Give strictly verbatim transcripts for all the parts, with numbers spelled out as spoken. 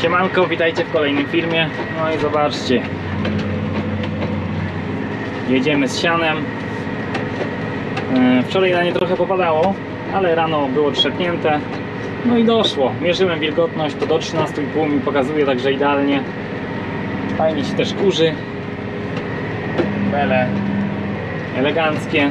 Siemanko, witajcie w kolejnym filmie. No i zobaczcie, jedziemy z sianem. Wczoraj na nie trochę popadało, ale rano było trzepnięte. No i doszło, mierzyłem wilgotność, to do trzynastu i pół mi pokazuje, także idealnie. Fajnie się też kurzy. Bele eleganckie.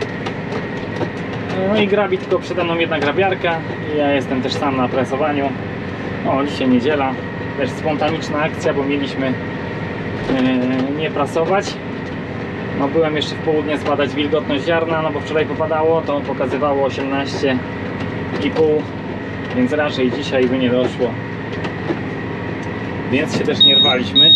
No i grabi tylko przede mną jedna grabiarka. Ja jestem też sam na presowaniu. O, dzisiaj niedziela, też spontaniczna akcja, bo mieliśmy yy, nie prasować. No, byłem jeszcze w południe zbadać wilgotność ziarna, no bo wczoraj popadało, to pokazywało osiemnaście i pół, więc raczej dzisiaj by nie doszło. Więc się też nie rwaliśmy.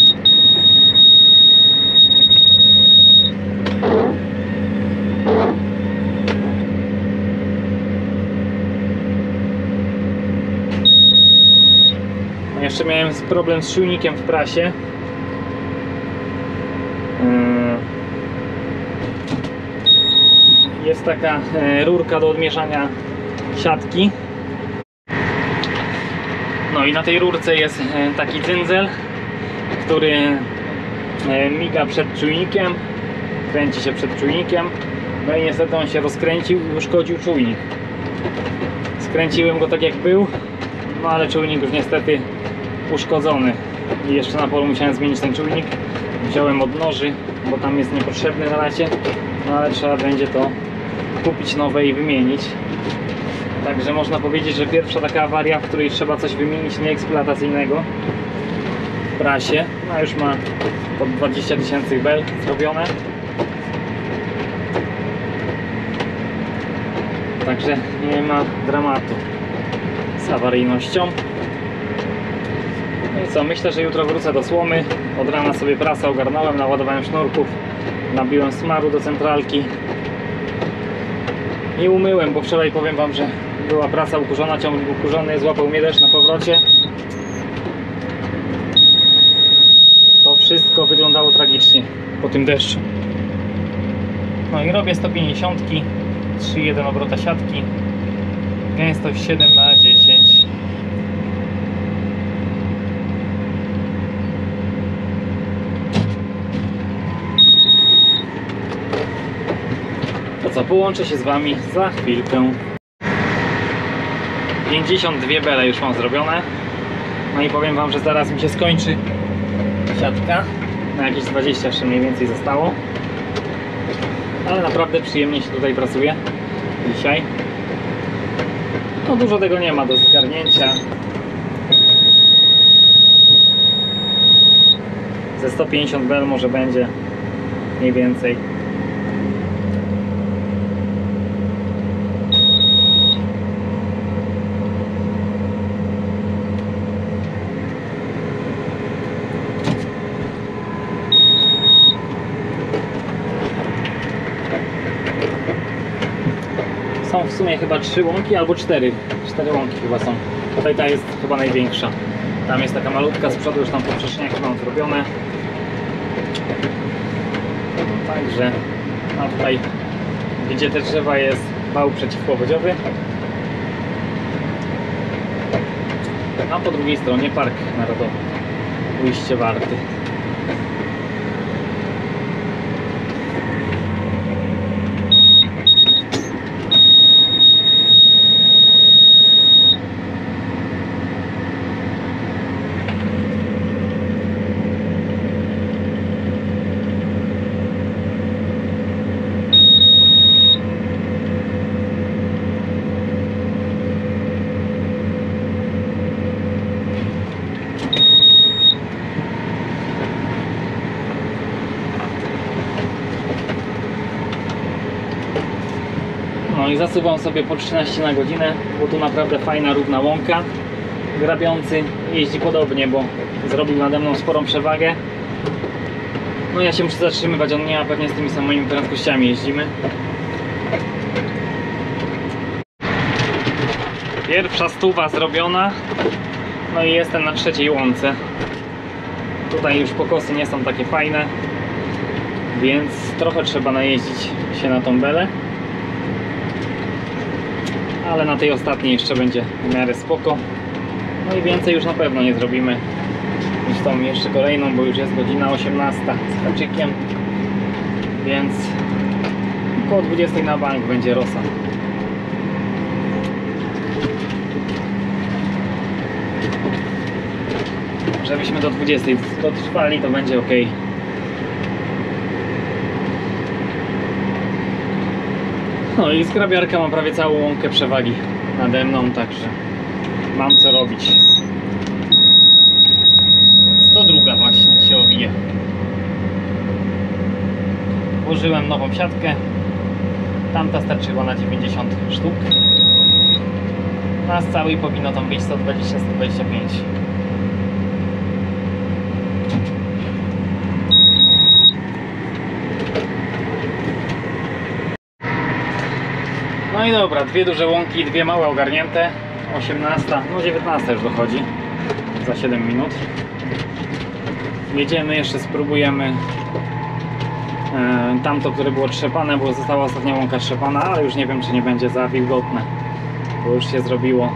Jeszcze miałem problem z czujnikiem w prasie. Jest taka rurka do odmierzania siatki. No i na tej rurce jest taki cyndzel, który miga przed czujnikiem, kręci się przed czujnikiem. No i niestety on się rozkręcił i uszkodził czujnik. Skręciłem go tak jak był, no ale czujnik już niestety uszkodzony i jeszcze na polu musiałem zmienić ten czujnik. Wziąłem od noży, bo tam jest niepotrzebny na razie, no ale trzeba będzie to kupić nowe i wymienić. Także można powiedzieć, że pierwsza taka awaria, w której trzeba coś wymienić nieeksploatacyjnego w prasie. No już ma pod dwadzieścia tysięcy bel zrobione. Także nie ma dramatu z awaryjnością. No i co, myślę, że jutro wrócę do słomy. Od rana sobie prasę ogarnąłem, naładowałem sznurków, nabiłem smaru do centralki i umyłem, bo wczoraj powiem wam, że była prasa ukurzona, ciągnik ukurzony, złapał mnie deszcz na powrocie. To wszystko wyglądało tragicznie po tym deszczu. No i robię sto pięćdziesiąt, trzy przecinek jeden obrota siatki, gęstość siedem na dziesięć. To co, połączę się z wami za chwilkę. pięćdziesiąt dwie bele już mam zrobione. No i powiem wam, że zaraz mi się skończy siatka. Na jakieś dwadzieścia jeszcze mniej więcej zostało. Ale naprawdę przyjemnie się tutaj pracuje dzisiaj. No dużo tego nie ma do zgarnięcia. Ze sto pięćdziesiąt bel może będzie mniej więcej. Są w sumie chyba trzy łąki albo cztery. Cztery łąki chyba są. Tutaj ta jest chyba największa. Tam jest taka malutka, z przodu już tam poprzeczniaki mam zrobione. Także, a tutaj, gdzie te drzewa, jest wał przeciwpowodziowy. A po drugiej stronie Park Narodowy Ujście Warty. No i zasuwam sobie po trzynaście na godzinę, bo tu naprawdę fajna, równa łąka. Grabiący jeździ podobnie, bo zrobił nade mną sporą przewagę. No ja się muszę zatrzymywać, on nie, a pewnie z tymi samymi prędkościami jeździmy. Pierwsza stuwa zrobiona. No i jestem na trzeciej łące. Tutaj już pokosy nie są takie fajne, więc trochę trzeba najeździć się na tą belę. ale na tej ostatniej jeszcze będzie w miarę spoko. No i więcej już na pewno nie zrobimy niż tą jeszcze kolejną, bo już jest godzina osiemnasta z haczykiem, więc około dwudziestej na bank będzie rosa. Żebyśmy do dwudziestej dotrwali, to będzie ok. No i zgrabiarka ma prawie całą łąkę przewagi nade mną, także mam co robić. sto dwa właśnie się owije. Włożyłem nową siatkę. Tamta starczyła na dziewięćdziesiąt sztuk. A z całej powinno tam wyjść sto dwadzieścia do stu dwudziestu pięciu. No i dobra, dwie duże łąki, dwie małe ogarnięte. osiemnasta, no dziewiętnasta już dochodzi. Za siedem minut. Jedziemy, jeszcze spróbujemy e, tamto, które było trzepane, bo została ostatnia łąka trzepana, ale już nie wiem, czy nie będzie za wilgotne, bo już się zrobiło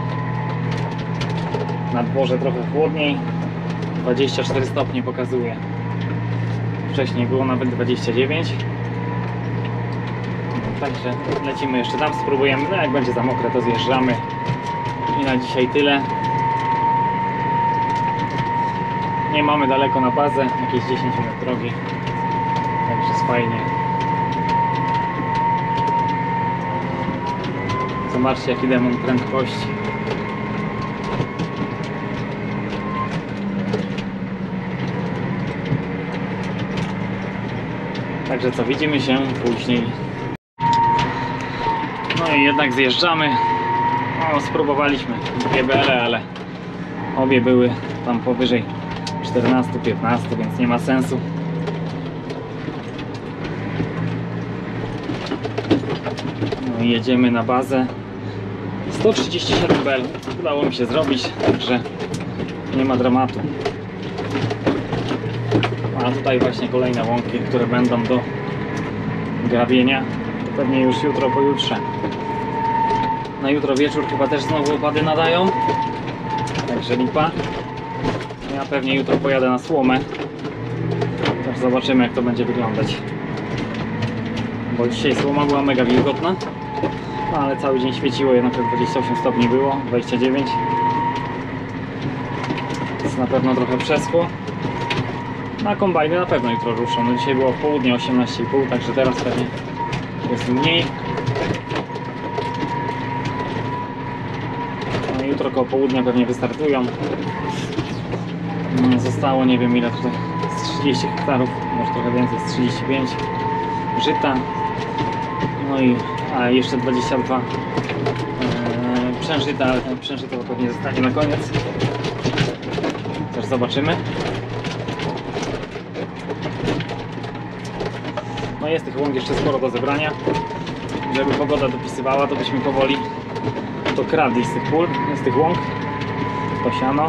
na dworze trochę chłodniej. dwadzieścia cztery stopnie pokazuje. Wcześniej było nawet dwadzieścia dziewięć. Także lecimy jeszcze tam, spróbujemy. No jak będzie za mokre, to zjeżdżamy. I na dzisiaj tyle. Nie mamy daleko na bazę, jakieś dziesięć minut drogi. Także jest fajnie. Zobaczcie, jaki demon prędkości. Także co, widzimy się później. No i jednak zjeżdżamy. No, spróbowaliśmy dwie bele, ale obie były tam powyżej czternastu piętnastu, więc nie ma sensu. No i jedziemy na bazę. sto trzydzieści siedem bel udało mi się zrobić, także nie ma dramatu. A tutaj właśnie kolejne łąki, które będą do grabienia. To pewnie już jutro, pojutrze. Na jutro wieczór chyba też znowu opady nadają. Także lipa. Ja pewnie jutro pojadę na słomę. Też zobaczymy, jak to będzie wyglądać. Bo dzisiaj słoma była mega wilgotna. No, ale cały dzień świeciło, jednak dwadzieścia osiem stopni było, dwadzieścia dziewięć. Więc na pewno trochę przeschło. Na kombajny na pewno jutro ruszą. No dzisiaj było w południe osiemnaście i pół, także teraz pewnie jest mniej. No jutro koło południa pewnie wystartują. Zostało nie wiem ile tutaj, z trzydzieści hektarów, może trochę więcej, z trzydzieści pięć żyta. No i a jeszcze dwadzieścia dwa e, przężyta, ale ten przężyta to pewnie zostanie na koniec. Też zobaczymy. No jest tych łąk jeszcze sporo do zebrania. Żeby pogoda dopisywała, to byśmy powoli to kradli z tych pól, z tych łąk, to siano.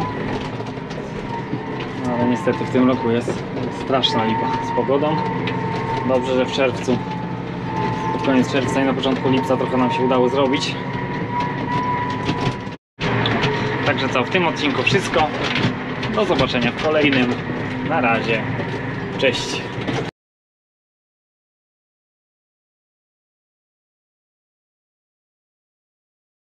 No, ale niestety w tym roku jest straszna lipa z pogodą. Dobrze, że w czerwcu, pod koniec czerwca i na początku lipca trochę nam się udało zrobić. Także co, w tym odcinku wszystko. Do zobaczenia w kolejnym. Na razie. Cześć.